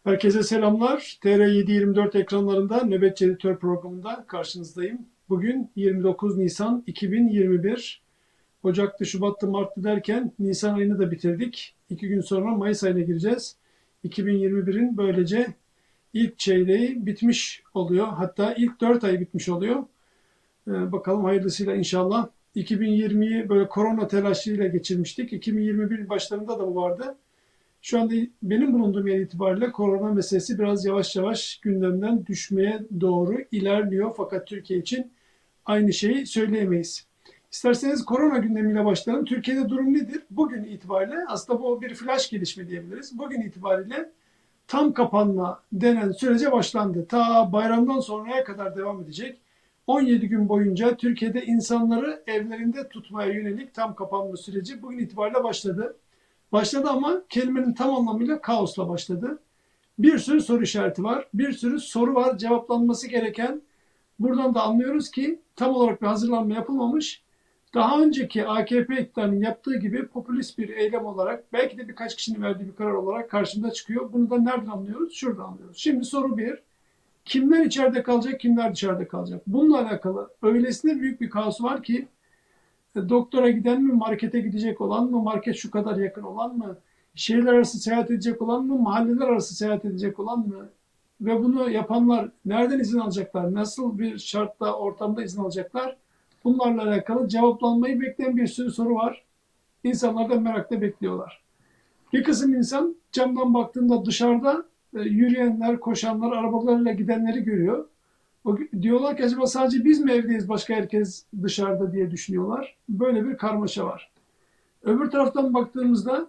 Herkese selamlar. TR724 ekranlarında Nöbetçi Editör programında karşınızdayım. Bugün 29 Nisan 2021. Ocak'tı, Şubat'tı, Mart'tı derken Nisan ayını da bitirdik. 2 gün sonra Mayıs ayına gireceğiz. 2021'in böylece ilk çeyreği bitmiş oluyor. Hatta ilk 4 ay bitmiş oluyor. Bakalım hayırlısıyla inşallah. 2020'yi böyle korona telaşıyla geçirmiştik. 2021 başlarında da bu vardı. Şu anda benim bulunduğum yer itibariyle korona meselesi biraz yavaş yavaş gündemden düşmeye doğru ilerliyor. Fakat Türkiye için aynı şeyi söyleyemeyiz. İsterseniz korona gündemiyle başlayalım. Türkiye'de durum nedir? Bugün itibariyle aslında bu bir flash gelişme diyebiliriz. Bugün itibariyle tam kapanma denen sürece başlandı. Ta bayramdan sonraya kadar devam edecek. 17 gün boyunca Türkiye'de insanları evlerinde tutmaya yönelik tam kapanma süreci bugün itibariyle başladı. Başladı ama kelimenin tam anlamıyla kaosla başladı. Bir sürü soru işareti var. Bir sürü soru var cevaplanması gereken. Buradan da anlıyoruz ki tam olarak bir hazırlanma yapılmamış. Daha önceki AKP iktidarının yaptığı gibi popülist bir eylem olarak belki de birkaç kişinin verdiği bir karar olarak karşımıza çıkıyor. Bunu da nereden anlıyoruz? Şuradan anlıyoruz. Şimdi soru bir. Kimler içeride kalacak, kimler dışarıda kalacak? Bununla alakalı öylesine büyük bir kaos var ki doktora giden mi, markete gidecek olan mı, market şu kadar yakın olan mı, şehirler arası seyahat edecek olan mı, mahalleler arası seyahat edecek olan mı ve bunu yapanlar nereden izin alacaklar, nasıl bir şartta, ortamda izin alacaklar? Bunlarla alakalı cevaplanmayı bekleyen bir sürü soru var. İnsanlar da merakla bekliyorlar. Bir kısım insan camdan baktığında dışarıda yürüyenler, koşanlar, arabalarıyla gidenleri görüyor. Diyorlar ki acaba sadece biz mi evdeyiz, başka herkes dışarıda diye düşünüyorlar. Böyle bir karmaşa var. Öbür taraftan baktığımızda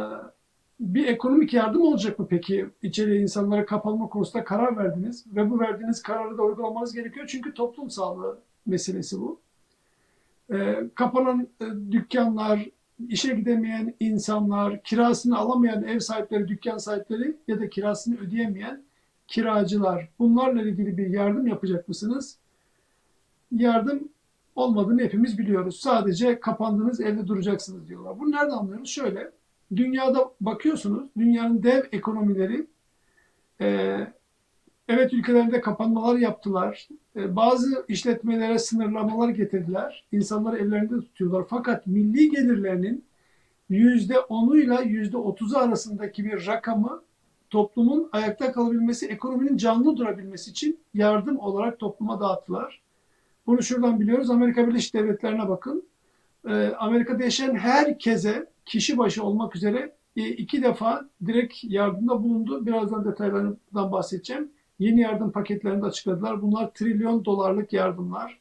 bir ekonomik yardım olacak mı peki? İçeriye insanlara kapanma konusunda karar verdiniz ve bu verdiğiniz kararı da uygulamanız gerekiyor. Çünkü toplum sağlığı meselesi bu. Kapanan dükkanlar, işe gidemeyen insanlar, kirasını alamayan ev sahipleri, dükkan sahipleri ya da kirasını ödeyemeyen kiracılar. Bunlarla ilgili bir yardım yapacak mısınız? Yardım olmadığını hepimiz biliyoruz. Sadece kapandınız, evde duracaksınız diyorlar. Bunu nereden anlıyoruz? Şöyle, dünyada bakıyorsunuz, dünyanın dev ekonomileri e, evet ülkelerinde kapanmalar yaptılar. Bazı işletmelere sınırlamalar getirdiler. İnsanları evlerinde tutuyorlar. Fakat milli gelirlerinin %10'uyla %30'u arasındaki bir rakamı toplumun ayakta kalabilmesi, ekonominin canlı durabilmesi için yardım olarak topluma dağıttılar. Bunu şuradan biliyoruz. Amerika Birleşik Devletleri'ne bakın. Amerika'da yaşayan herkese kişi başı olmak üzere 2 defa direkt yardımda bulundu. Birazdan detaylarından bahsedeceğim. Yeni yardım paketlerini de açıkladılar. Bunlar trilyon dolarlık yardımlar.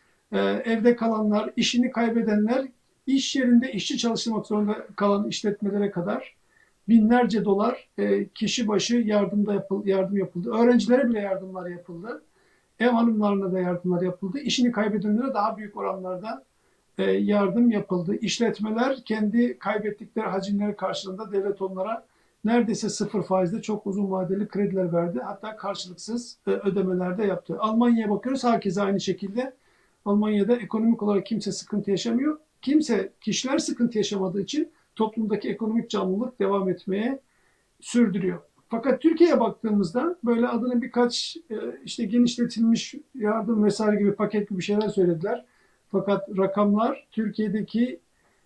Evde kalanlar, işini kaybedenler, iş yerinde işçi çalıştırmak zorunda kalan işletmelere kadar binlerce dolar kişi başı yardım yapıldı. Öğrencilere bile yardımlar yapıldı. Ev hanımlarına da yardımlar yapıldı. İşini kaybedenlere daha büyük oranlarda yardım yapıldı. İşletmeler kendi kaybettikleri hacimleri karşılığında devlet onlara neredeyse sıfır faizde çok uzun vadeli krediler verdi. Hatta karşılıksız ödemeler de yaptı. Almanya'ya bakıyoruz. Herkese aynı şekilde. Almanya'da ekonomik olarak kimse sıkıntı yaşamıyor. Kişiler sıkıntı yaşamadığı için toplumdaki ekonomik canlılık devam etmeye sürdürüyor. Fakat Türkiye'ye baktığımızda böyle adını birkaç işte genişletilmiş yardım vesaire gibi paket gibi şeyler söylediler. Fakat rakamlar Türkiye'deki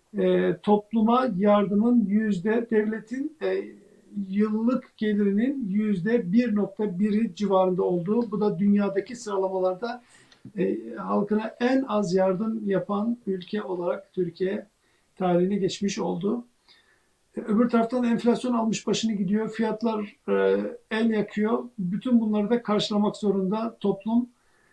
topluma yardımın devletin yıllık gelirinin %1,1'i civarında olduğu, bu da dünyadaki sıralamalarda halkına en az yardım yapan ülke olarak Türkiye tarihine geçmiş oldu. Öbür taraftan enflasyon almış başını gidiyor. Fiyatlar el yakıyor. Bütün bunları da karşılamak zorunda toplum.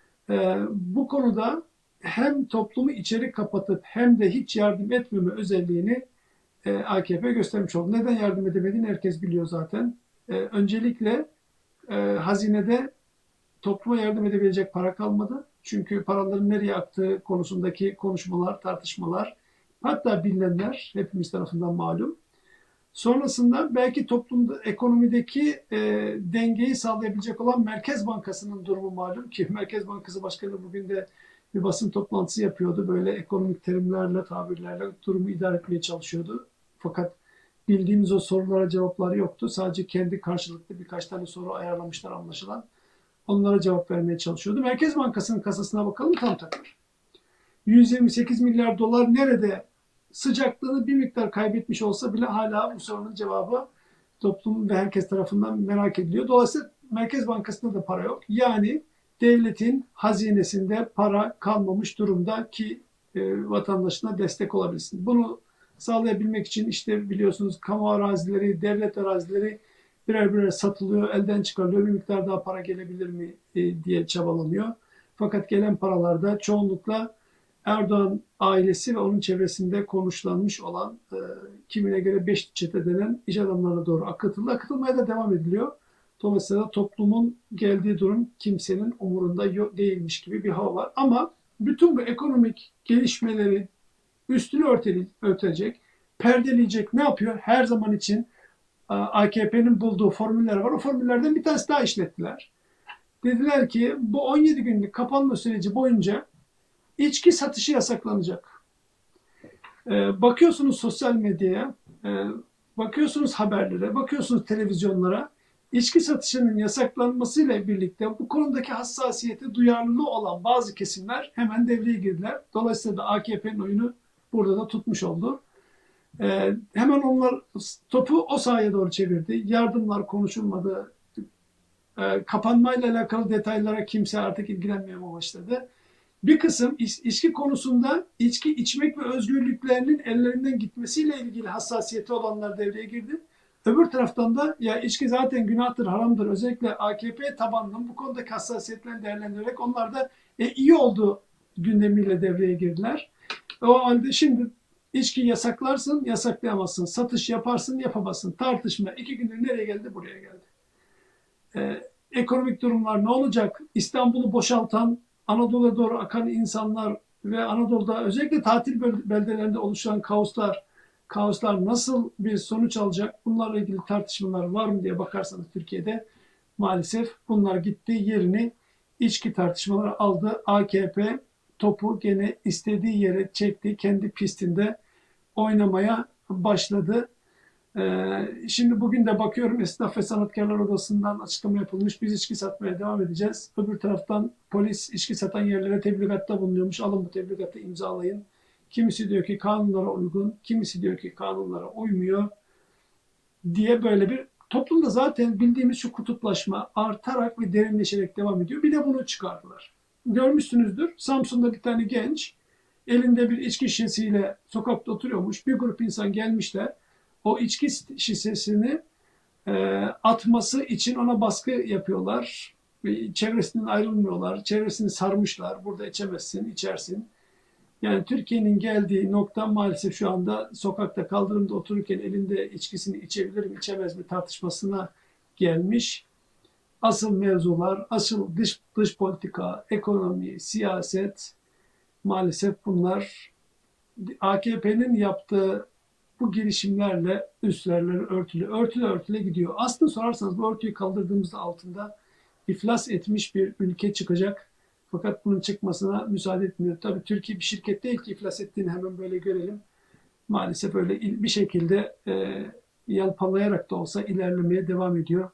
Bu konuda hem toplumu içeri kapatıp hem de hiç yardım etmeme özelliğini AKP göstermiş oldu. Neden yardım edemediğini herkes biliyor zaten. Öncelikle hazinede topluma yardım edebilecek para kalmadı. Çünkü paraların nereye aktığı konusundaki konuşmalar, tartışmalar, hatta bilinenler hepimiz tarafından malum. Sonrasında belki toplumda, ekonomideki dengeyi sağlayabilecek olan Merkez Bankası'nın durumu malum ki Merkez Bankası Başkanı bugün de bir basın toplantısı yapıyordu. Böyle ekonomik terimlerle, tabirlerle durumu idare etmeye çalışıyordu. Fakat bildiğimiz o sorulara cevapları yoktu. Sadece kendi karşılıklı birkaç tane soru ayarlamışlar anlaşılan. Onlara cevap vermeye çalışıyordu. Merkez Bankası'nın kasasına bakalım, tam takır. 128 milyar dolar nerede? Sıcaklığını bir miktar kaybetmiş olsa bile hala bu sorunun cevabı toplum ve herkes tarafından merak ediliyor. Dolayısıyla Merkez Bankası'nda da para yok. Yani devletin hazinesinde para kalmamış durumda ki vatandaşına destek olabilsin. Bunu sağlayabilmek için işte biliyorsunuz kamu arazileri, devlet arazileri birer birer satılıyor, elden çıkarılıyor. Bir miktar daha para gelebilir mi diye çabalanıyor. Fakat gelen paralarda çoğunlukla Erdoğan ailesi ve onun çevresinde konuşlanmış olan kimine göre beşli çete denen iş adamlarına doğru akıtıldı. Akıtılmaya da devam ediliyor. Dolayısıyla toplumun geldiği durum kimsenin umurunda değilmiş gibi bir hava var. Ama bütün bu ekonomik gelişmeleri üstünü örtecek, perdeleyecek ne yapıyor? Her zaman için AKP'nin bulduğu formüller var. O formüllerden bir tanesi daha işlettiler. Dediler ki bu 17 günlük kapanma süreci boyunca içki satışı yasaklanacak. Bakıyorsunuz sosyal medyaya, bakıyorsunuz haberlere, bakıyorsunuz televizyonlara. İçki satışının yasaklanmasıyla birlikte bu konudaki hassasiyeti, duyarlılığı olan bazı kesimler hemen devreye girdiler. Dolayısıyla da AKP'nin oyunu burada da tutmuş oldu. Hemen onlar topu o sahaya doğru çevirdi. Yardımlar konuşulmadı. Kapanmayla alakalı detaylara kimse artık ilgilenmeye başladı. Bir kısım içki konusunda içki içmek ve özgürlüklerinin ellerinden gitmesiyle ilgili hassasiyeti olanlar devreye girdi. Öbür taraftan da ya içki zaten günahtır, haramdır. Özellikle AKP tabanının bu konudaki hassasiyetlerini değerlendirerek onlar da iyi olduğu gündemiyle devreye girdiler. O halde şimdi içki yasaklarsın, yasaklayamazsın. Satış yaparsın, yapamazsın. Tartışma 2 gündür nereye geldi? Buraya geldi. Ekonomik durumlar ne olacak? İstanbul'u boşaltan, Anadolu'ya doğru akan insanlar ve Anadolu'da özellikle tatil beldelerinde oluşan kaoslar nasıl bir sonuç alacak? Bunlarla ilgili tartışmalar var mı diye bakarsanız Türkiye'de maalesef bunlar gitti, yerini içki tartışmaları aldı. AKP topu gene istediği yere çekti, kendi pistinde oynamaya başladı. Şimdi bugün de bakıyorum Esnaf ve Sanatkarlar Odası'ndan açıklama yapılmış. Biz içki satmaya devam edeceğiz. Öbür taraftan polis içki satan yerlere tebligatta bulunuyormuş. Alın bu tebligatı imzalayın. Kimisi diyor ki kanunlara uygun, kimisi diyor ki kanunlara uymuyor diye böyle bir toplumda zaten bildiğimiz şu kutuplaşma artarak ve derinleşerek devam ediyor. Bir de bunu çıkardılar. Görmüşsünüzdür. Samsun'da bir tane genç elinde bir içki şişesiyle sokakta oturuyormuş. Bir grup insan gelmişler. O içki şişesini atması için ona baskı yapıyorlar. Çevresinden ayrılmıyorlar. Çevresini sarmışlar. Burada içemezsin, içersin. Yani Türkiye'nin geldiği nokta maalesef şu anda sokakta kaldırımda otururken elinde içkisini içebilir mi, içemez mi tartışmasına gelmiş. Asıl mevzular, asıl dış politika, ekonomi, siyaset maalesef bunlar AKP'nin yaptığı bu girişimlerle üstlerleri örtüle gidiyor. Aslında sorarsanız bu örtüyü kaldırdığımızda altında iflas etmiş bir ülke çıkacak. Fakat bunun çıkmasına müsaade etmiyor. Tabii Türkiye bir şirket değil ki iflas ettiğini hemen böyle görelim. Maalesef öyle bir şekilde yalpalayarak da olsa ilerlemeye devam ediyor.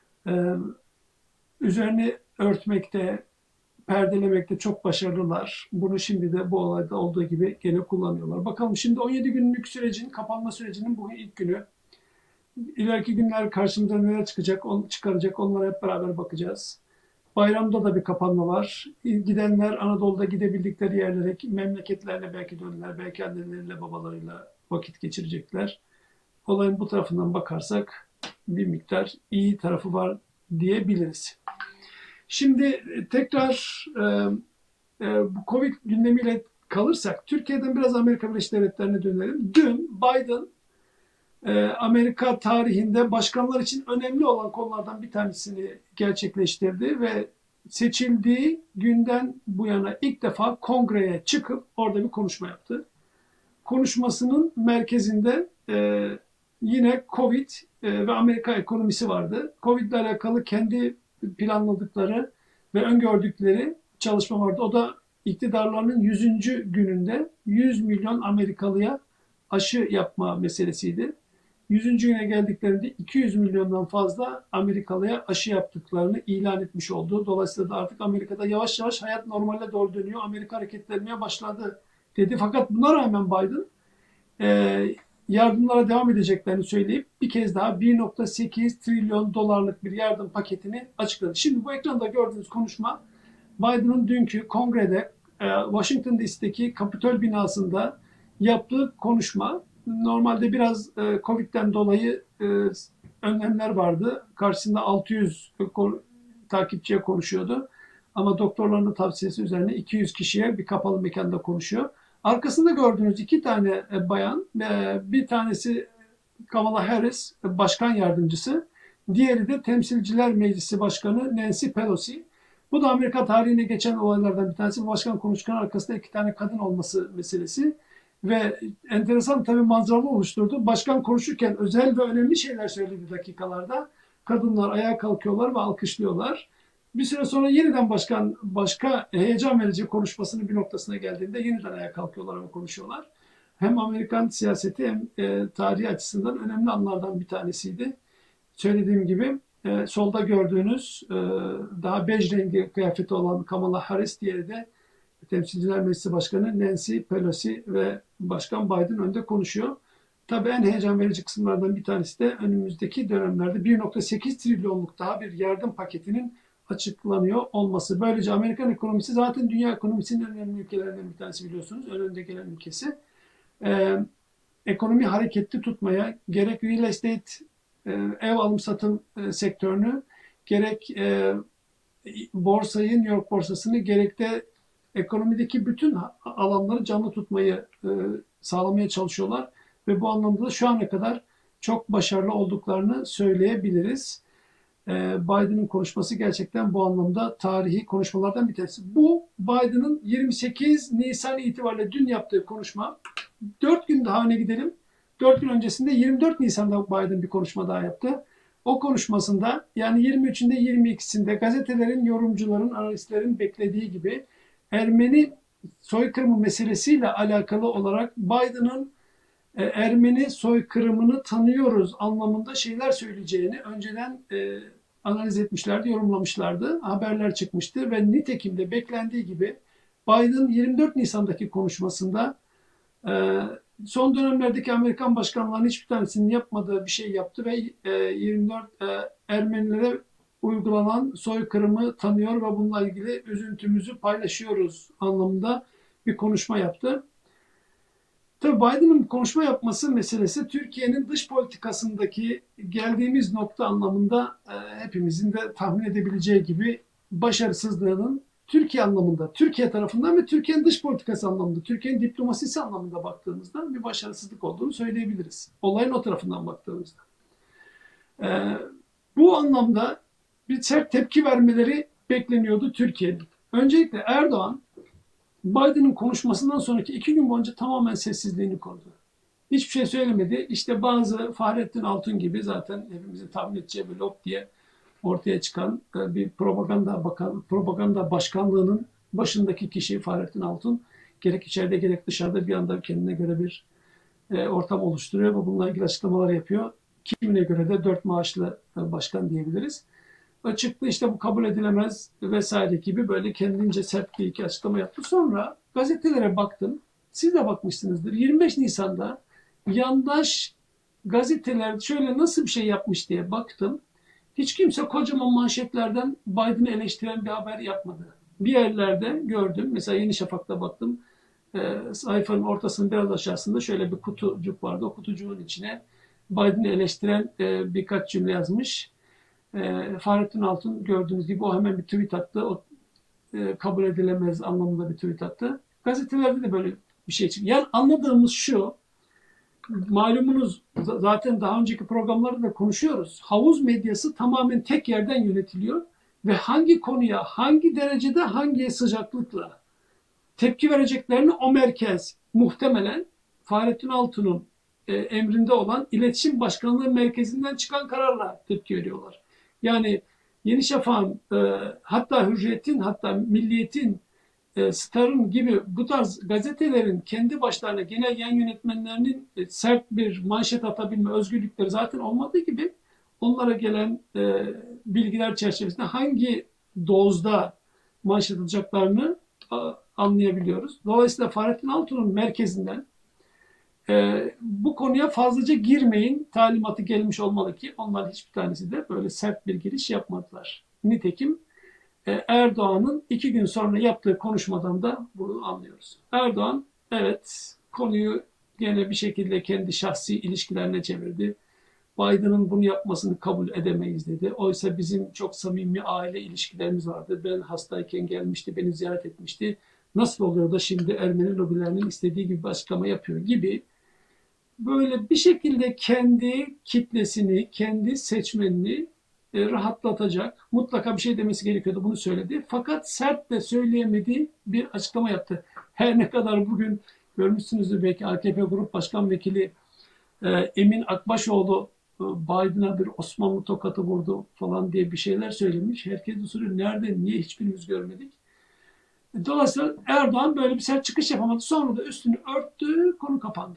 Üzerini örtmekte, perdelemekte çok başarılılar. Bunu şimdi de bu olayda olduğu gibi gene kullanıyorlar. Bakalım şimdi 17 günlük sürecin, kapanma sürecinin bugün ilk günü. İleriki günler karşımıza neler çıkaracak onlara hep beraber bakacağız. Bayramda da bir kapanma var. Gidenler Anadolu'da gidebildikleri yerlere, memleketlerine belki dönerler, belki anneleriyle babalarıyla vakit geçirecekler. Olayın bu tarafından bakarsak bir miktar iyi tarafı var diyebiliriz. Şimdi tekrar bu Covid gündemiyle kalırsak Türkiye'den biraz Amerika Birleşik Devletleri'ne dönelim. Dün Biden Amerika tarihinde başkanlar için önemli olan konulardan bir tanesini gerçekleştirdi ve seçildiği günden bu yana ilk defa kongreye çıkıp orada bir konuşma yaptı. Konuşmasının merkezinde yine Covid ve Amerika ekonomisi vardı. Covid ile alakalı kendi planladıkları ve öngördükleri çalışma vardı. O da iktidarlarının 100. gününde 100 milyon Amerikalıya aşı yapma meselesiydi. 100. güne geldiklerinde 200 milyondan fazla Amerikalıya aşı yaptıklarını ilan etmiş oldu. Dolayısıyla da artık Amerika'da yavaş yavaş hayat normale doğru dönüyor. Amerika hareketlenmeye başladı dedi. Fakat buna rağmen Biden yardımlara devam edeceklerini söyleyip bir kez daha 1,8 trilyon dolarlık bir yardım paketini açıkladı. Şimdi bu ekranda gördüğünüz konuşma Biden'ın dünkü kongrede Washington DC'deki Kapitol binasında yaptığı konuşma. Normalde biraz Covid'den dolayı önlemler vardı. Karşısında 600 takipçiye konuşuyordu. Ama doktorların tavsiyesi üzerine 200 kişiye bir kapalı mekanda konuşuyor. Arkasında gördüğünüz iki tane bayan, bir tanesi Kamala Harris, başkan yardımcısı, diğeri de Temsilciler Meclisi Başkanı Nancy Pelosi. Bu da Amerika tarihine geçen olaylardan bir tanesi. Başkan konuşurken arkasında iki tane kadın olması meselesi. Ve enteresan tabii manzaralı oluşturdu. Başkan konuşurken özel ve önemli şeyler söylediği dakikalarda kadınlar ayağa kalkıyorlar ve alkışlıyorlar. Bir süre sonra yeniden başkan başka heyecan verici konuşmasının bir noktasına geldiğinde yeniden ayağa kalkıyorlar ve konuşuyorlar. Hem Amerikan siyaseti hem tarihi açısından önemli anlardan bir tanesiydi. Söylediğim gibi solda gördüğünüz daha bej rengi kıyafeti olan Kamala Harris, diğeri de Temsilciler Meclisi Başkanı Nancy Pelosi ve Başkan Biden önde konuşuyor. Tabii en heyecan verici kısımlardan bir tanesi de önümüzdeki dönemlerde 1,8 trilyonluk daha bir yardım paketinin açıklanıyor olması. Böylece Amerikan ekonomisi zaten dünya ekonomisinin önemli ülkelerinden bir tanesi, biliyorsunuz. Önünde gelen ülkesi. Ekonomi hareketli tutmaya gerek real estate, ev alım satım sektörünü, gerek borsayı, New York borsasını, gerek de ekonomideki bütün alanları canlı tutmayı sağlamaya çalışıyorlar. Ve bu anlamda da şu ana kadar çok başarılı olduklarını söyleyebiliriz. Biden'ın konuşması gerçekten bu anlamda tarihi konuşmalardan bir tanesi. Bu Biden'ın 28 Nisan itibariyle dün yaptığı konuşma. 4 gün daha öne gidelim. 4 gün öncesinde 24 Nisan'da Biden bir konuşma daha yaptı. O konuşmasında, yani 23'ünde 22'sinde gazetelerin, yorumcuların, analistlerin beklediği gibi Ermeni soykırımı meselesiyle alakalı olarak Biden'ın Ermeni soykırımını tanıyoruz anlamında şeyler söyleyeceğini önceden analiz etmişlerdi, yorumlamışlardı. Haberler çıkmıştı ve nitekim de beklendiği gibi Biden 24 Nisan'daki konuşmasında son dönemlerdeki Amerikan başkanlarının hiçbir tanesinin yapmadığı bir şey yaptı ve 24 Ermenilere uygulanan soykırımı tanıyor ve bununla ilgili üzüntümüzü paylaşıyoruz anlamında bir konuşma yaptı. Tabii Biden'ın konuşma yapması meselesi Türkiye'nin dış politikasındaki geldiğimiz nokta anlamında hepimizin de tahmin edebileceği gibi başarısızlığının Türkiye anlamında, Türkiye tarafından ve Türkiye'nin dış politikası anlamında, Türkiye'nin diplomasisi anlamında baktığımızda bir başarısızlık olduğunu söyleyebiliriz. Olayın o tarafından baktığımızda. Bu anlamda bir sert tepki vermeleri bekleniyordu Türkiye'nin. Öncelikle Erdoğan, Biden'ın konuşmasından sonraki 2 gün boyunca tamamen sessizliğini korudu. Hiçbir şey söylemedi. İşte bazı Fahrettin Altun gibi, zaten hepimizin tahmin edeceği bir lob diye ortaya çıkan bir propaganda başkanlığının başındaki kişi Fahrettin Altun, gerek içeride gerek dışarıda bir anda kendine göre bir ortam oluşturuyor ve bununla ilgili açıklamalar yapıyor. Kimine göre de 4 maaşlı başkan diyebiliriz. Çıktı işte bu kabul edilemez vesaire gibi böyle kendince sert bir iki açıklama yaptı. Sonra gazetelere baktım. Siz de bakmışsınızdır. 25 Nisan'da yandaş gazeteler şöyle nasıl bir şey yapmış diye baktım. Hiç kimse kocaman manşetlerden Biden'ı eleştiren bir haber yapmadı. Bir yerlerde gördüm. Mesela Yeni Şafak'ta baktım. Sayfanın ortasının biraz aşağısında şöyle bir kutucuk vardı. O kutucuğun içine Biden'ı eleştiren birkaç cümle yazmış. Fahrettin Altun gördüğünüz gibi o hemen bir tweet attı. O kabul edilemez anlamında bir tweet attı. Gazetelerde de böyle bir şey çıktı. Yani anladığımız şu, malumunuz zaten daha önceki programlarda da konuşuyoruz. Havuz medyası tamamen tek yerden yönetiliyor ve hangi konuya, hangi derecede, hangi sıcaklıkla tepki vereceklerini o merkez muhtemelen Fahrettin Altun'un emrinde olan İletişim Başkanlığı Merkezi'nden çıkan kararla tepki veriyorlar. Yani Yeni Şafak'ın, hatta Hürriyet'in, hatta Milliyet'in Star'ın gibi bu tarz gazetelerin kendi başlarına genel yayın yönetmenlerinin sert bir manşet atabilme özgürlükleri zaten olmadığı gibi onlara gelen bilgiler çerçevesinde hangi dozda manşet atacaklarını anlayabiliyoruz. Dolayısıyla Fahrettin Altun'un merkezinden bu konuya fazlaca girmeyin talimatı gelmiş olmalı ki onların hiçbir tanesi de böyle sert bir giriş yapmadılar. Nitekim Erdoğan'ın 2 gün sonra yaptığı konuşmadan da bunu anlıyoruz. Erdoğan evet konuyu gene bir şekilde kendi şahsi ilişkilerine çevirdi. Biden'ın bunu yapmasını kabul edemeyiz dedi. Oysa bizim çok samimi aile ilişkilerimiz vardı. Ben hastayken gelmişti, beni ziyaret etmişti. Nasıl oluyor da şimdi Ermeni lobilerinin istediği gibi bir açıklama yapıyor gibi böyle bir şekilde kendi kitlesini, kendi seçmenini rahatlatacak, mutlaka bir şey demesi gerekiyordu, bunu söyledi. Fakat sert de söyleyemediği bir açıklama yaptı. Her ne kadar bugün görmüşsünüzdür belki AKP Grup Başkan Vekili Emin Akbaşoğlu Biden'a bir Osmanlı tokatı vurdu falan diye bir şeyler söylemiş. Herkes de soruyor nerede, niye hiçbirimiz görmedik. Dolayısıyla Erdoğan böyle bir sert çıkış yapamadı. Sonra da üstünü örttü, konu kapandı.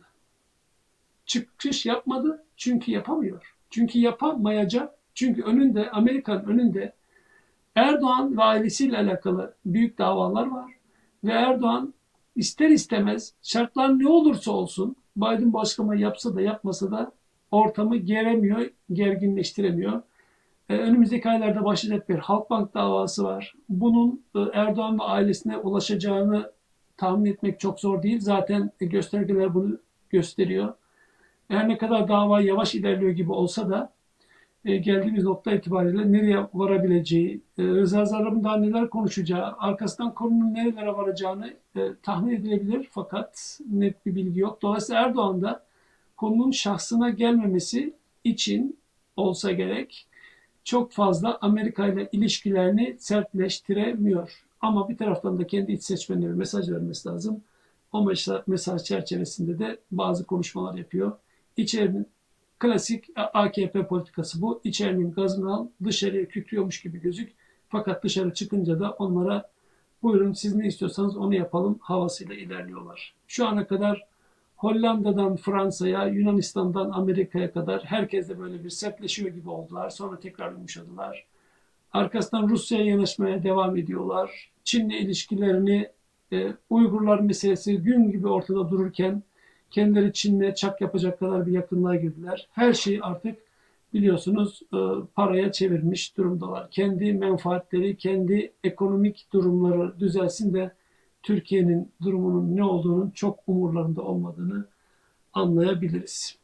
Çıkış yapmadı çünkü yapamıyor. Çünkü yapamayacak. Çünkü önünde, Amerika'nın önünde Erdoğan ve ailesiyle alakalı büyük davalar var. Ve Erdoğan ister istemez şartlar ne olursa olsun Biden bu açıklamayı yapsa da yapmasa da ortamı geremiyor, gerginleştiremiyor. Önümüzdeki aylarda başlayacak bir Halkbank davası var. Bunun Erdoğan ve ailesine ulaşacağını tahmin etmek çok zor değil. Zaten göstergeler bunu gösteriyor. Her ne kadar dava yavaş ilerliyor gibi olsa da geldiğimiz nokta itibariyle nereye varabileceği, Rıza Zarrab'ın daha neler konuşacağı, arkasından konunun nerelere varacağını tahmin edilebilir fakat net bir bilgi yok. Dolayısıyla Erdoğan da konunun şahsına gelmemesi için olsa gerek çok fazla Amerika ile ilişkilerini sertleştiremiyor. Ama bir taraftan da kendi iç seçmenlerine mesaj vermesi lazım. O mesaj çerçevesinde de bazı konuşmalar yapıyor. İçerinin klasik AKP politikası bu. İçerinin gazını al, dışarıya kükrüyormuş gibi gözük. Fakat dışarı çıkınca da onlara buyurun siz ne istiyorsanız onu yapalım havasıyla ilerliyorlar. Şu ana kadar Hollanda'dan Fransa'ya, Yunanistan'dan Amerika'ya kadar herkes de böyle bir sertleşiyor gibi oldular. Sonra tekrar yumuşadılar. Arkasından Rusya'ya yanaşmaya devam ediyorlar. Çin'le ilişkilerini Uygurlar meselesi gün gibi ortada dururken kendileri Çin'le çak yapacak kadar bir yakınlığa girdiler. Her şeyi artık biliyorsunuz paraya çevirmiş durumdalar. Kendi menfaatleri, kendi ekonomik durumları düzelsin de Türkiye'nin durumunun ne olduğunun çok umurlarında olmadığını anlayabiliriz.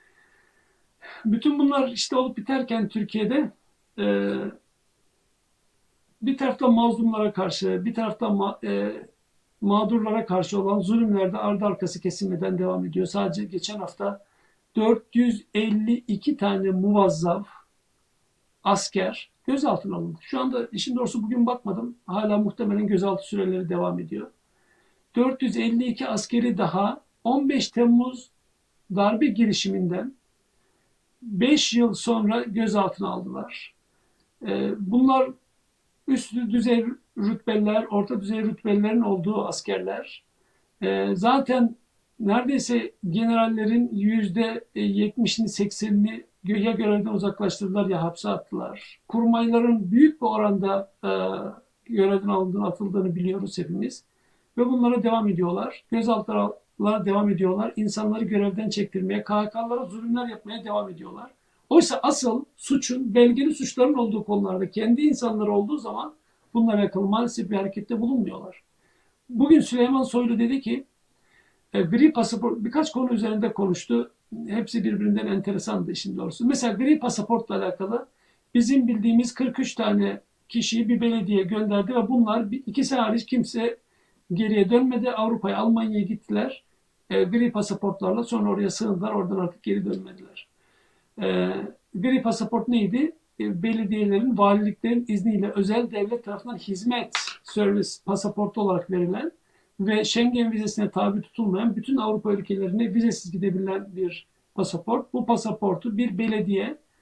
Bütün bunlar işte olup biterken Türkiye'de bir taraftan mazlumlara karşı, bir taraftan mağdurlara karşı olan zulümler de ardı arkası kesilmeden devam ediyor. Sadece geçen hafta 452 tane muvazzaf asker gözaltına alındı. Şu anda işin doğrusu bugün bakmadım. Hala muhtemelen gözaltı süreleri devam ediyor. 452 askeri daha 15 Temmuz darbe girişiminden 5 yıl sonra gözaltına aldılar. Bunlar üst düzey rütbeliler, orta düzey rütbelilerin olduğu askerler. Zaten neredeyse generallerin %70'ini 80'ini ya görevden uzaklaştırdılar ya hapse attılar. Kurmayların büyük bir oranda görevden alındığını, atıldığını biliyoruz hepimiz. Ve bunlara devam ediyorlar. Gözaltılara devam ediyorlar. İnsanları görevden çektirmeye, KHK'lara zulümler yapmaya devam ediyorlar. Oysa asıl suçun, belgeli suçların olduğu konularda kendi insanları olduğu zaman bununla alakalı maalesef bir harekette bulunmuyorlar. Bugün Süleyman Soylu dedi ki gri pasaport birkaç konu üzerinde konuştu. Hepsi birbirinden enteresandı işin doğrusu. Mesela gri pasaportla alakalı bizim bildiğimiz 43 tane kişiyi bir belediye gönderdi ve bunlar ikisi hariç kimse geriye dönmedi. Avrupa'ya, Almanya'ya gittiler. Gri pasaportlarla sonra oraya sığındılar. Oradan artık geri dönmediler. Gri pasaport neydi? Belediyelerin, valiliklerin izniyle özel devlet tarafından hizmet servis pasaportu olarak verilen ve Schengen vizesine tabi tutulmayan bütün Avrupa ülkelerine vizesiz gidebilen bir pasaport. Bu pasaportu bir belediye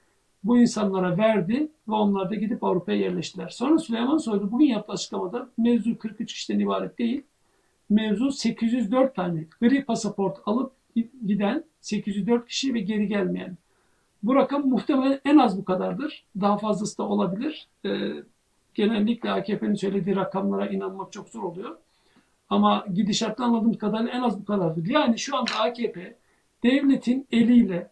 bu insanlara verdi ve onlar da gidip Avrupa'ya yerleştiler. Sonra Süleyman Soylu bugün yaptığı açıklamada mevzu 43 kişiden ibaret değil. Mevzu 804 tane gri pasaport alıp giden 804 kişi ve geri gelmeyen. Bu rakam muhtemelen en az bu kadardır. Daha fazlası da olabilir. Genellikle AKP'nin söylediği rakamlara inanmak çok zor oluyor. Ama gidişattan anladığımız kadarıyla en az bu kadardır. Yani şu anda AKP devletin eliyle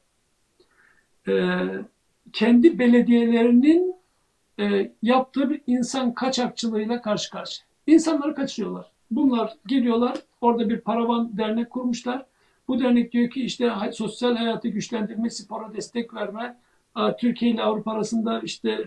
kendi belediyelerinin yaptığı bir insan kaçakçılığıyla karşı karşıya. İnsanları kaçırıyorlar. Bunlar geliyorlar, orada bir paravan dernek kurmuşlar. Bu dernek diyor ki işte sosyal hayatı güçlendirme, spora destek verme, Türkiye ile Avrupa arasında işte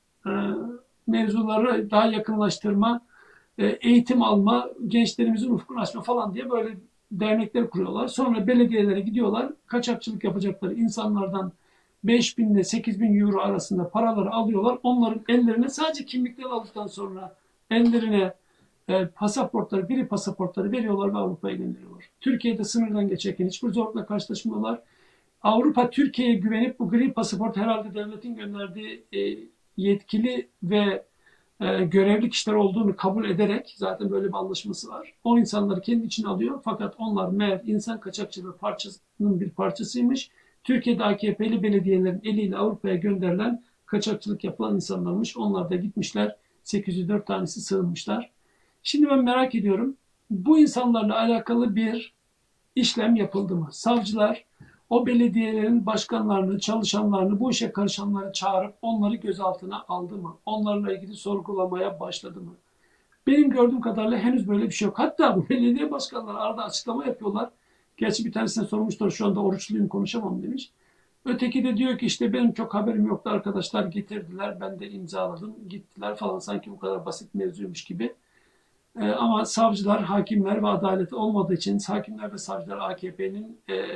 mevzuları daha yakınlaştırma, eğitim alma, gençlerimizin ufkunu açma falan diye böyle dernekler kuruyorlar. Sonra belediyelere gidiyorlar, kaçakçılık yapacakları insanlardan 5.000 ile 8.000 euro arasında paraları alıyorlar. Onların ellerine sadece kimlikleri aldıktan sonra ellerine pasaportları, gri pasaportları veriyorlar ve Avrupa'ya gönderiyorlar. Türkiye'de sınırdan geçerken hiçbir zorlukla karşılaşmıyorlar. Avrupa Türkiye'ye güvenip bu gri pasaport herhalde devletin gönderdiği yetkili ve görevli kişiler olduğunu kabul ederek, zaten böyle bir anlaşması var, o insanları kendi içine alıyor. Fakat onlar meğer insan kaçakçılığı parçasının bir parçasıymış. Türkiye'de AKP'li belediyelerin eliyle Avrupa'ya gönderilen, kaçakçılık yapılan insanlarmış. Onlar da gitmişler, 804 tanesi sığınmışlar. Şimdi ben merak ediyorum, bu insanlarla alakalı bir işlem yapıldı mı? Savcılar o belediyelerin başkanlarını, çalışanlarını, bu işe karışanları çağırıp onları gözaltına aldı mı? Onlarla ilgili sorgulamaya başladı mı? Benim gördüğüm kadarıyla henüz böyle bir şey yok. Hatta bu belediye başkanları arada açıklama yapıyorlar. Gerçi bir tanesine sormuşlar, şu anda oruçluyum konuşamam demiş. Öteki de diyor ki işte benim çok haberim yoktu, arkadaşlar getirdiler, ben de imzaladım, gittiler falan, sanki bu kadar basit mevzuymuş gibi. Ama savcılar, hakimler ve adalet olmadığı için, hakimler ve savcılar AKP'nin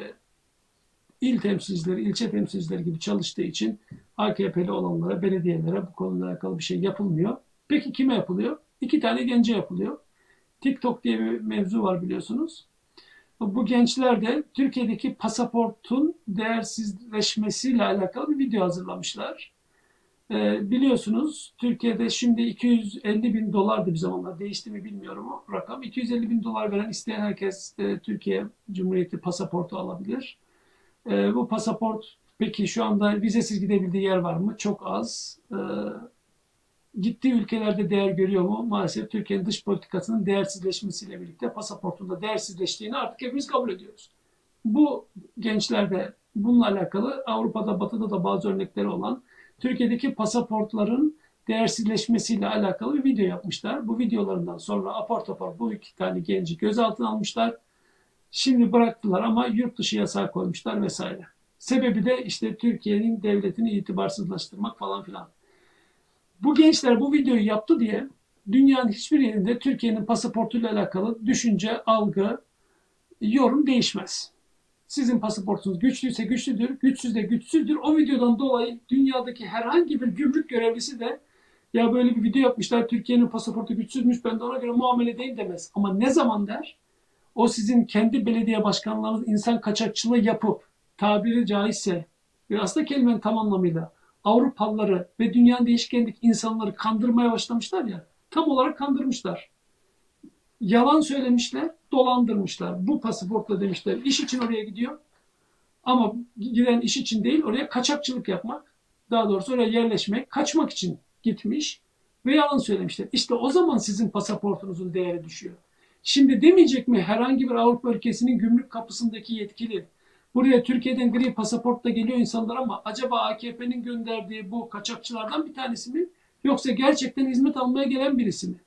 il temsilcileri, ilçe temsilcileri gibi çalıştığı için AKP'li olanlara, belediyelere bu konuyla alakalı bir şey yapılmıyor. Peki kime yapılıyor? 2 tane gence yapılıyor. TikTok diye bir mevzu var biliyorsunuz. Bu gençler de Türkiye'deki pasaportun değersizleşmesiyle alakalı bir video hazırlamışlar. Biliyorsunuz Türkiye'de şimdi 250 bin dolardı bir zamanlar, değişti mi bilmiyorum o rakam. 250 bin dolar veren isteyen herkes Türkiye Cumhuriyeti pasaportu alabilir. Bu pasaport peki şu anda vizesiz gidebildiği yer var mı? Çok az. Gittiği ülkelerde değer görüyor mu? Maalesef Türkiye'nin dış politikasının değersizleşmesiyle birlikte pasaportun da değersizleştiğini artık hepimiz kabul ediyoruz. Bu gençler de bununla alakalı Avrupa'da, Batı'da da bazı örnekleri olan Türkiye'deki pasaportların değersizleşmesiyle alakalı bir video yapmışlar. Bu videolarından sonra apar topar bu 2 tane genci gözaltına almışlar. Şimdi bıraktılar ama yurt dışı yasağı koymuşlar vesaire. Sebebi de işte Türkiye'nin devletini itibarsızlaştırmak falan filan. Bu gençler bu videoyu yaptı diye dünyanın hiçbir yerinde Türkiye'nin pasaportuyla alakalı düşünce, algı, yorum değişmez. Sizin pasaportunuz güçlüyse güçlüdür, güçsüz de güçsüzdür. O videodan dolayı dünyadaki herhangi bir gümrük görevlisi de ya böyle bir video yapmışlar, Türkiye'nin pasaportu güçsüzmüş, ben de ona göre muamele edeyim demez. Ama ne zaman der? O sizin kendi belediye başkanlarınız insan kaçakçılığı yapıp, tabiri caizse ve aslında kelimenin tam anlamıyla Avrupalıları ve dünyanın değişkenlik insanları kandırmaya başlamışlar ya, tam olarak kandırmışlar. Yalan söylemişler, dolandırmışlar. Bu pasaportla demişler, iş için oraya gidiyor. Ama giden iş için değil, oraya kaçakçılık yapmak, daha doğrusu oraya yerleşmek, kaçmak için gitmiş ve yalan söylemişler. İşte o zaman sizin pasaportunuzun değeri düşüyor. Şimdi demeyecek mi herhangi bir Avrupa ülkesinin gümrük kapısındaki yetkili, buraya Türkiye'den gri pasaportla geliyor insanlar ama acaba AKP'nin gönderdiği bu kaçakçılardan bir tanesi mi? Yoksa gerçekten hizmet almaya gelen birisi mi?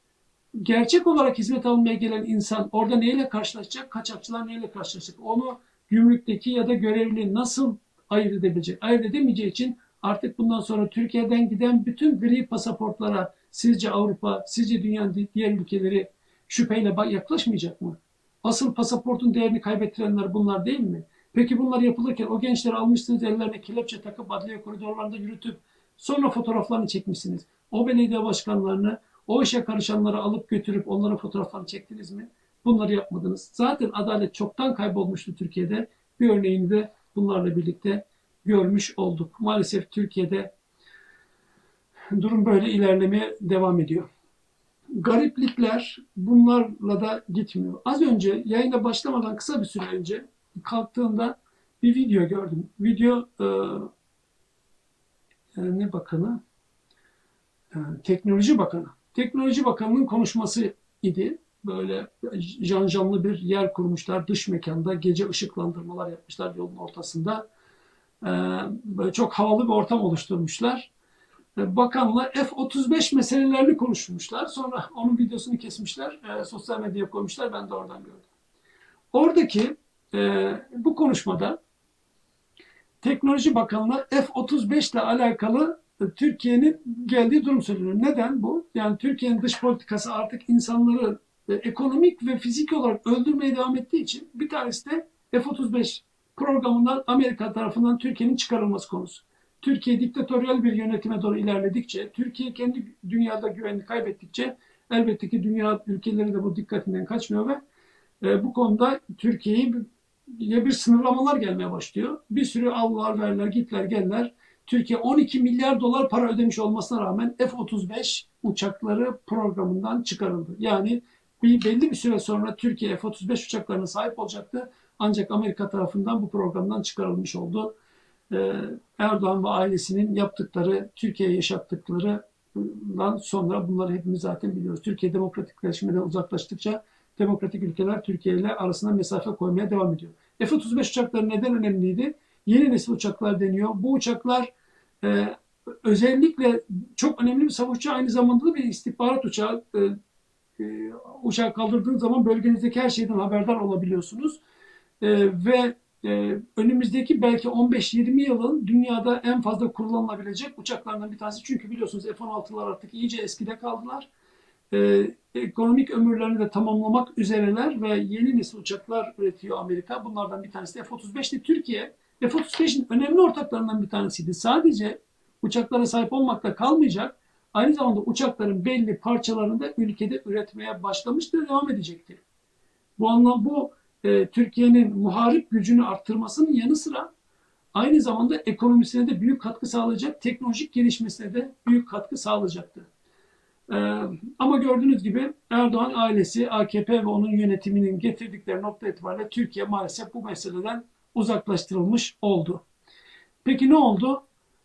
Gerçek olarak hizmet almaya gelen insan orada neyle karşılaşacak? Kaçakçılar neyle karşılaşacak? Onu gümrükteki ya da görevli nasıl ayırt edebilecek? Ayırt edemeyeceği için artık bundan sonra Türkiye'den giden bütün gri pasaportlara sizce Avrupa, sizce dünyanın diğer ülkeleri şüpheyle yaklaşmayacak mı? Asıl pasaportun değerini kaybettirenler bunlar değil mi? Peki bunlar yapılırken o gençleri almışsınız, ellerine kelepçe takıp adliye koridorlarında yürütüp sonra fotoğraflarını çekmişsiniz. O belediye başkanlarını, o işe karışanları alıp götürüp onların fotoğraflarını çektiniz mi? Bunları yapmadınız. Zaten adalet çoktan kaybolmuştu Türkiye'de. Bir örneğini de bunlarla birlikte görmüş olduk. Maalesef Türkiye'de durum böyle ilerlemeye devam ediyor. Gariplikler bunlarla da gitmiyor. Az önce yayına başlamadan kısa bir süre önce kalktığımda bir video gördüm. Video ne bakanı? Teknoloji Bakanı. Teknoloji Bakanı'nın konuşması idi. Böyle janjanlı bir yer kurmuşlar. Dış mekanda gece ışıklandırmalar yapmışlar yolun ortasında. Böyle çok havalı bir ortam oluşturmuşlar. Bakanla F-35 meselelerini konuşmuşlar. Sonra onun videosunu kesmişler. Sosyal medyaya koymuşlar. Ben de oradan gördüm. Oradaki bu konuşmada Teknoloji Bakanı'na F-35 ile alakalı Türkiye'nin geldiği durum söyleniyor. Neden bu? Yani Türkiye'nin dış politikası artık insanları ekonomik ve fizik olarak öldürmeye devam ettiği için bir tanesi de F-35 programından Amerika tarafından Türkiye'nin çıkarılması konusu. Türkiye diktatöryel bir yönetime doğru ilerledikçe, Türkiye kendi dünyada güvenini kaybettikçe elbette ki dünya ülkeleri de bu dikkatinden kaçmıyor ve bu konuda Türkiye'yi bir sınırlamalar gelmeye başlıyor. Bir sürü allar, verler, gitler, geller. Türkiye 12 milyar dolar para ödemiş olmasına rağmen F-35 uçakları programından çıkarıldı. Yani belli bir süre sonra Türkiye F-35 uçaklarına sahip olacaktı. Ancak Amerika tarafından bu programdan çıkarılmış oldu. Erdoğan ve ailesinin yaptıkları, Türkiye'ye yaşattıklarından sonra bunları hepimiz zaten biliyoruz. Türkiye demokratikleşmeden uzaklaştıkça demokratik ülkeler Türkiye ile arasına mesafe koymaya devam ediyor. F-35 uçakları neden önemliydi? Yeni nesil uçaklar deniyor. Bu uçaklar özellikle çok önemli bir savaşçı, aynı zamanda da bir istihbarat uçağı. Uçağı kaldırdığınız zaman bölgenizdeki her şeyden haberdar olabiliyorsunuz. Ve önümüzdeki belki 15-20 yılın dünyada en fazla kullanılabilecek uçaklardan bir tanesi. Çünkü biliyorsunuz F-16'lar artık iyice eskide kaldılar. Ekonomik ömürlerini de tamamlamak üzereler ve yeni nesil uçaklar üretiyor Amerika. Bunlardan bir tanesi de F-35'ti. Türkiye F-35'in önemli ortaklarından bir tanesiydi. Sadece uçaklara sahip olmakla kalmayacak, aynı zamanda uçakların belli parçalarını da ülkede üretmeye başlamıştı ve devam edecekti. Bu Türkiye'nin muharip gücünü arttırmasının yanı sıra aynı zamanda ekonomisine de büyük katkı sağlayacak, teknolojik gelişmesine de büyük katkı sağlayacaktı. Ama gördüğünüz gibi Erdoğan ailesi, AKP ve onun yönetiminin getirdikleri nokta itibariyle Türkiye maalesef bu meseleden uzaklaştırılmış oldu. Peki ne oldu?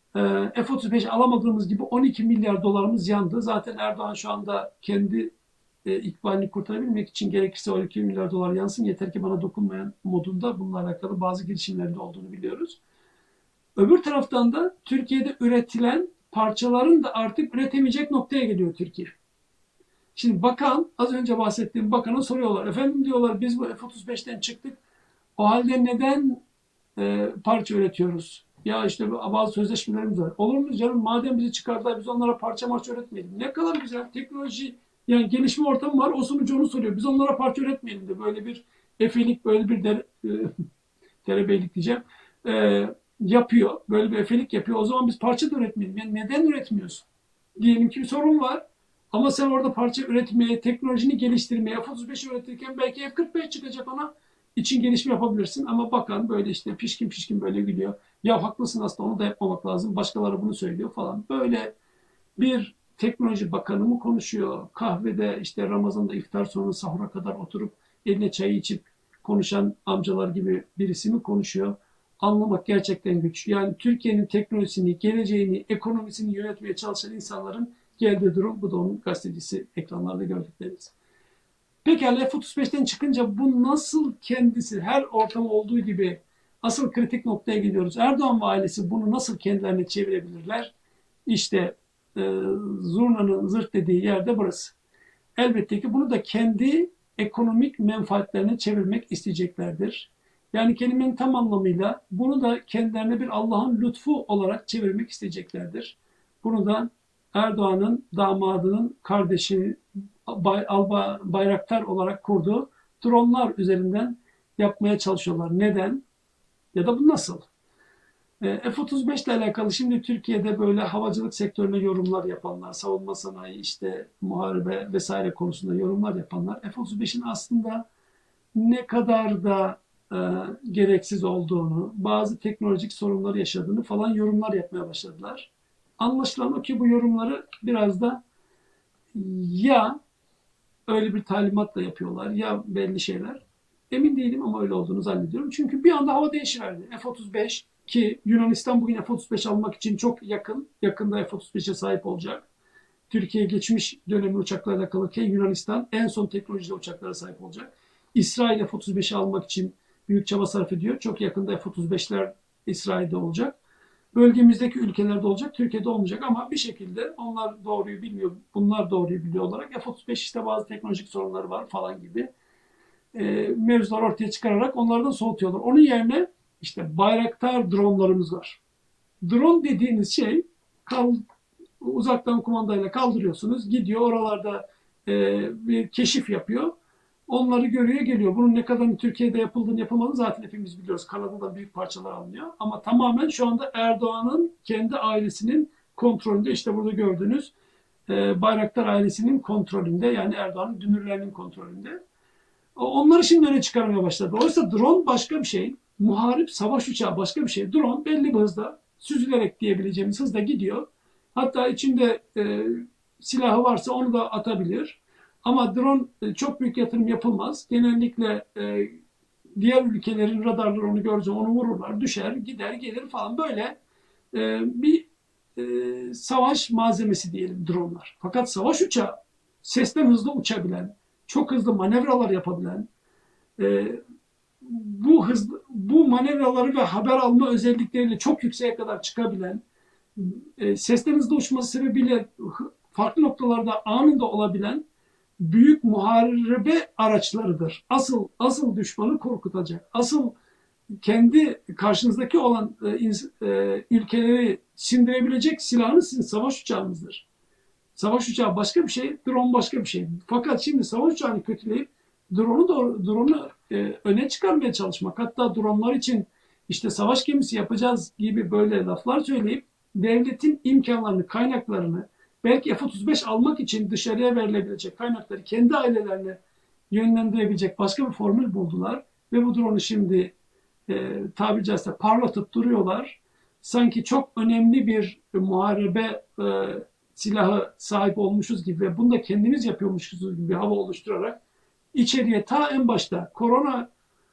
F-35 alamadığımız gibi 12 milyar dolarımız yandı. Zaten Erdoğan şu anda kendi ikbalini kurtarabilmek için gerekirse 12 milyar dolar yansın, yeter ki bana dokunmayan modunda bununla alakalı bazı girişimlerinde olduğunu biliyoruz. Öbür taraftan da Türkiye'de üretilen parçaların da artık üretemeyecek noktaya geliyor Türkiye. Şimdi bakan, az önce bahsettiğim bakana soruyorlar. Efendim diyorlar, biz bu F-35'ten çıktık. O halde neden parça üretiyoruz? Ya işte bazı sözleşmelerimiz var. Olur mu canım? Madem bizi çıkardılar, biz onlara parça üretmeyelim. Ne kadar güzel teknoloji, yani gelişme ortamı var. O sunucu onu soruyor. Biz onlara parça üretmeyelim de, böyle bir efelik, böyle bir derebeylik diyeceğim. Yapıyor. Böyle bir efelik yapıyor. O zaman biz parça da üretmeyelim. Yani neden üretmiyorsun? Diyelim ki bir sorun var. Ama sen orada parça üretmeye, teknolojini geliştirmeye, F-35 üretirken belki F-45 çıkacak, ona için gelişme yapabilirsin. Ama bakan böyle işte pişkin pişkin böyle gülüyor. Ya haklısın, aslında onu da yapmamak lazım. Başkaları bunu söylüyor falan. Böyle bir teknoloji bakanı mı konuşuyor? Kahvede işte Ramazan'da iftar sonra sahura kadar oturup eline çayı içip konuşan amcalar gibi birisi mi konuşuyor? Anlamak gerçekten güç. Yani Türkiye'nin teknolojisini, geleceğini, ekonomisini yönetmeye çalışan insanların geldiği durum, bu da onun gazetecisi ekranlarda gördüklerimiz. Pekala F-35'ten çıkınca bu nasıl kendisi, her ortam olduğu gibi asıl kritik noktaya gidiyoruz. Erdoğan ve ailesi bunu nasıl kendilerine çevirebilirler? İşte zurnanın zırt dediği yerde burası. Elbette ki bunu da kendi ekonomik menfaatlerine çevirmek isteyeceklerdir. Yani kelimenin tam anlamıyla bunu da kendilerine bir Allah'ın lütfu olarak çevirmek isteyeceklerdir. Bunu da Erdoğan'ın damadının kardeşi Bayraktar olarak kurduğu dronlar üzerinden yapmaya çalışıyorlar. Neden? Ya da bu nasıl? F-35 ile alakalı şimdi Türkiye'de böyle havacılık sektörüne yorumlar yapanlar, savunma sanayi, işte muharebe vesaire konusunda yorumlar yapanlar, F-35'in aslında ne kadar da e, gereksiz olduğunu, bazı teknolojik sorunlar yaşadığını falan yorumlar yapmaya başladılar. Anlaşılan o ki bu yorumları biraz da ya öyle bir talimatla yapıyorlar ya belli şeyler. Emin değilim ama öyle olduğunu zannediyorum. Çünkü bir anda hava değişiverdi. F-35 ki Yunanistan bugün F-35 almak için çok yakın. Yakında F-35'e sahip olacak. Türkiye geçmiş dönemi uçaklarla kalırken Yunanistan en son teknolojide uçaklara sahip olacak. İsrail F-35'i almak için büyük çaba sarf ediyor. Çok yakında F-35'ler İsrail'de olacak. Bölgemizdeki ülkelerde olacak, Türkiye'de olmayacak ama bir şekilde onlar doğruyu bilmiyor, bunlar doğruyu biliyor olarak F-35 işte bazı teknolojik sorunları var falan gibi mevzular ortaya çıkararak onlardan soğutuyorlar. Onun yerine işte Bayraktar dronlarımız var. Drone dediğiniz şey uzaktan kumandayla kaldırıyorsunuz. Gidiyor oralarda bir keşif yapıyor. Onları görüyor geliyor. Bunun ne kadarını Türkiye'de yapıldığını yapılmadığını zaten hepimiz biliyoruz. Kanada'dan büyük parçalar alınıyor. Ama tamamen şu anda Erdoğan'ın kendi ailesinin kontrolünde. İşte burada gördüğünüz Bayraktar ailesinin kontrolünde. Yani Erdoğan'ın dünürlerinin kontrolünde. Onları şimdi öne çıkarmaya başladı. Oysa drone başka bir şey. Muharip savaş uçağı başka bir şey. Drone belli bir hızda süzülerek diyebileceğimiz hızda gidiyor. Hatta içinde silahı varsa onu da atabilir. Ama drone çok büyük yatırım yapılmaz. Genellikle diğer ülkelerin radarları onu görünce onu vururlar, düşer, gider, gelir falan böyle bir savaş malzemesi diyelim dronlar. Fakat savaş uçağı sesten hızlı uçabilen, çok hızlı manevralar yapabilen, bu manevraları ve haber alma özellikleriyle çok yükseğe kadar çıkabilen, sesten hızlı uçması sebebiyle farklı noktalarda anında olabilen büyük muharebe araçlarıdır. Asıl düşmanı korkutacak, asıl kendi karşınızdaki olan ülkeleri sindirebilecek silahınız sizin savaş uçağınızdır. Savaş uçağı başka bir şey, drone başka bir şey. Fakat şimdi savaş uçağını kötüleyip drone'u öne çıkarmaya çalışmak, hatta dronelar için işte savaş gemisi yapacağız gibi böyle laflar söyleyip devletin imkanlarını, kaynaklarını, belki F-35 almak için dışarıya verilebilecek kaynakları kendi ailelerine yönlendirebilecek başka bir formül buldular ve bu drone'u şimdi tabiri caizse parlatıp duruyorlar. Sanki çok önemli bir muharebe silahı sahip olmuşuz gibi ve bunu da kendimiz yapıyormuşuz gibi bir hava oluşturarak içeriye ta en başta korona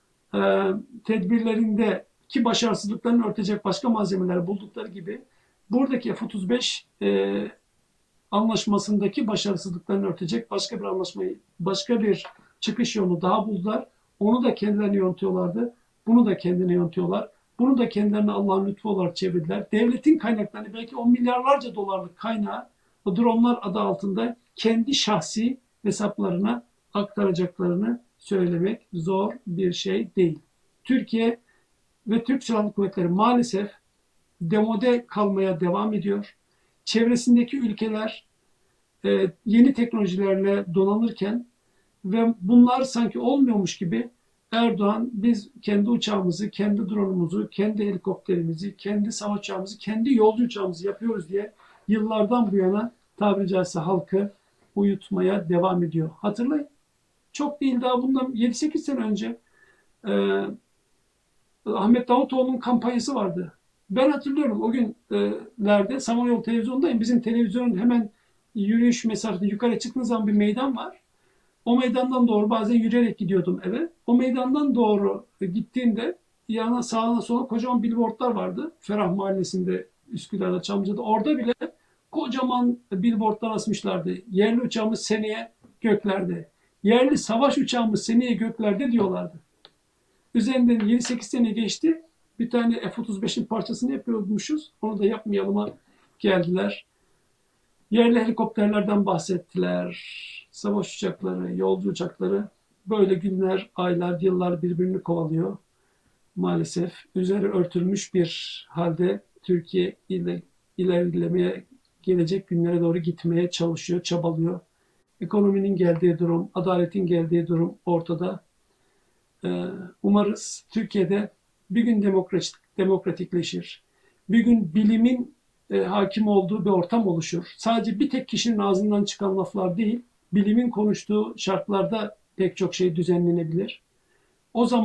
tedbirlerindeki başarısızlıklarını örtecek başka malzemeler buldukları gibi buradaki F-35 anlaşmasındaki başarısızlıklarını örtecek başka bir çıkış yolu daha buldular. Onu da kendilerine yontuyorlardı. Bunu da kendine yontuyorlar. Bunu da kendilerine Allah'ın lütfu olarak çevirdiler. Devletin kaynaklarını belki 10 milyarlarca dolarlık kaynağı o dronlar adı altında kendi şahsi hesaplarına aktaracaklarını söylemek zor bir şey değil. Türkiye ve Türk Silahlı Kuvvetleri maalesef demode kalmaya devam ediyor. Çevresindeki ülkeler yeni teknolojilerle donanırken ve bunlar sanki olmuyormuş gibi Erdoğan biz kendi uçağımızı, kendi drone'umuzu, kendi helikopterimizi, kendi savaş uçağımızı, kendi yolcu uçağımızı yapıyoruz diye yıllardan bu yana tabiri caizse halkı uyutmaya devam ediyor. Hatırlayın. Çok değil daha bundan 7-8 sene önce Ahmet Davutoğlu'nun kampanyası vardı. Ben hatırlıyorum o günlerde Samanyolu televizyondayım. Bizim televizyonun hemen yürüyüş mesafesinde yukarı çıktığınız zaman bir meydan var. O meydandan doğru bazen yürüyerek gidiyordum eve. O meydandan doğru gittiğimde yana sağına sola kocaman billboardlar vardı. Ferah Mahallesi'nde, Üsküdar'da, Çamlıca'da. Orada bile kocaman billboardlar asmışlardı. Yerli uçağımız seneye göklerde. Yerli savaş uçağımız seneye göklerde diyorlardı. Üzerinden 7-8 sene geçti. Bir tane F-35'in parçasını yapıyormuşuz. Onu da yapmayalıma geldiler. Yerli helikopterlerden bahsettiler. Savaş uçakları, yolcu uçakları. Böyle günler, aylar, yıllar birbirini kovalıyor. Maalesef üzeri örtülmüş bir halde Türkiye ilerlemeye, gelecek günlere doğru gitmeye çalışıyor, çabalıyor. Ekonominin geldiği durum, adaletin geldiği durum ortada. Umarız Türkiye'de bir gün demokratikleşir. Bir gün bilimin hakim olduğu bir ortam oluşur. Sadece bir tek kişinin ağzından çıkan laflar değil, bilimin konuştuğu şartlarda pek çok şey düzenlenebilir. O zaman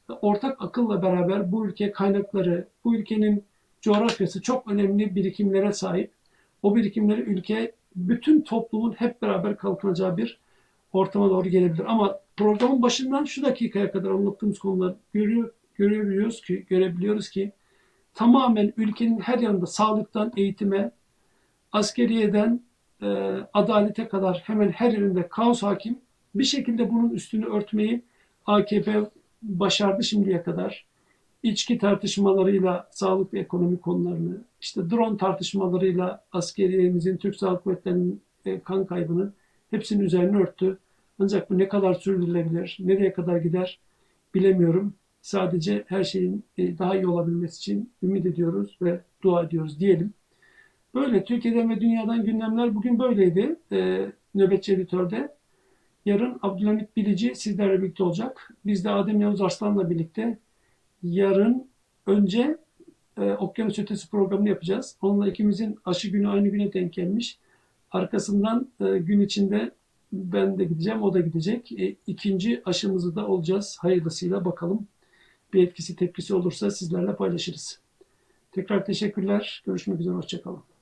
ortak akılla beraber bu ülke kaynakları, bu ülkenin coğrafyası çok önemli birikimlere sahip. O birikimleri ülke bütün toplumun hep beraber kalkınacağı bir ortama doğru gelebilir. Ama programın başından şu dakikaya kadar anlattığımız konular görebiliyoruz ki tamamen ülkenin her yanında sağlıktan eğitime, askeriyeden adalete kadar hemen her yerinde kaos hakim. Bir şekilde bunun üstünü örtmeyi AKP başardı şimdiye kadar. İçki tartışmalarıyla sağlık ve ekonomi konularını, işte drone tartışmalarıyla askeriyemizin, Türk Silahlı Kuvvetleri'nin kan kaybını hepsinin üzerine örttü. Ancak bu ne kadar sürdürülebilir, nereye kadar gider bilemiyorum. Sadece her şeyin daha iyi olabilmesi için ümit ediyoruz ve dua ediyoruz diyelim. Böyle Türkiye'den ve dünyadan gündemler bugün böyleydi. Nöbetçi Editör'de. Yarın Abdülhamit Bilici sizlerle birlikte olacak. Biz de Adem Yavuz Arslan'la birlikte yarın önce Okyanus Ötesi programını yapacağız. Onunla ikimizin aşı günü aynı güne denk gelmiş. Arkasından gün içinde ben de gideceğim, o da gidecek. İkinci aşımızı da olacağız. Hayırlısıyla bakalım. Bir etkisi tepkisi olursa sizlerle paylaşırız. Tekrar teşekkürler. Görüşmek üzere. Hoşça kalın.